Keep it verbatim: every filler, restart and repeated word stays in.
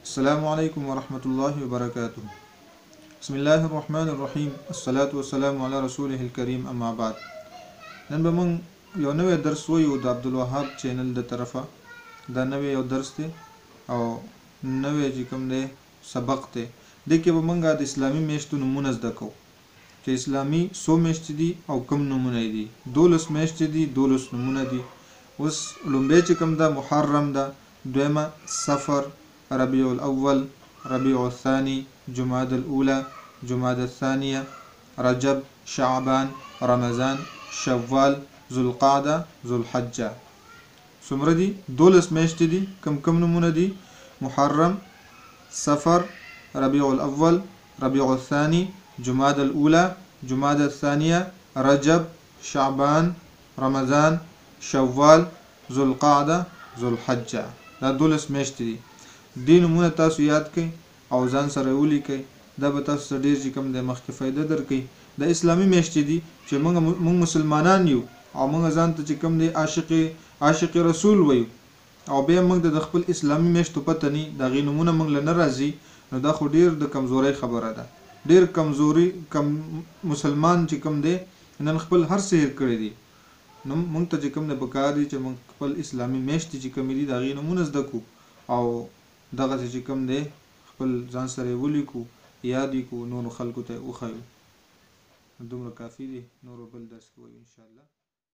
السلام عليكم ورحمة الله وبركاته. بسم الله الرحمن الرحيم. الصلاة والسلام على رسوله الكريم. أما بعد. نن به موږ یو نوی درس ویو د عبدالوهاب چینل د طرفه. دا نوی یو درس دی او نوی چې کوم دی سبق دی. د کې به موږ د اسلامي میاشتو نمونه زده کوو چې اسلامي څو میاشتې دي او کوم نمونه دي. دولس میاشتې دي، دولس نمونه دي. اوس لومړی چې کوم ده محرم ده، دویمه صفر، ربيع الأول، ربيع الثاني، جماد الأولى، جماد الثانية، رجب، شعبان، رمضان، شوال، ذو القعدة، ذو الحجة. څومره دي؟ دولس میاشتې دي. کم کم نمونه دي؟ محرم، صفر، ربيع الأول، ربيع الثاني، جماد الأولى، جماد الثانية، رجب، شعبان، رمضان، شوال، ذو القعدة، ذو الحجة. دا دولس میاشتې دي. دې نمونه تاسو یاد کړئ او ځان سره ولیکئ. دا به تاسو ته ډېر چې کوم دی مخکې فایده درکوي. د اسلامي میاشتې دي چې موږ موږ مسلمانان یو او موږ ځان ته چې کوم دی عاشق عاشق رسول وایو او بیا موږ د خپل اسلامي میاشتو پته نه د هغې نومونه موږ له نه راځي، نو دا خو ډېر د کمزورۍ خبره ده. ډېر کمزوري کم مسلمان چې کوم دی نن خپل هر څه هېر کړی دي. نو موږ ته چې کوم دی پکار دي چې موږ خپل اسلامي میاشتې چې کومې دي د هغې نومونه زده کړو او دغه چې کوم دی خپل ځان سره ولیکو، یاد یې کړو، نورو خلکو ته یې وښایو. دومره کافي دی. نور بل درس کې وایو انشاءالله.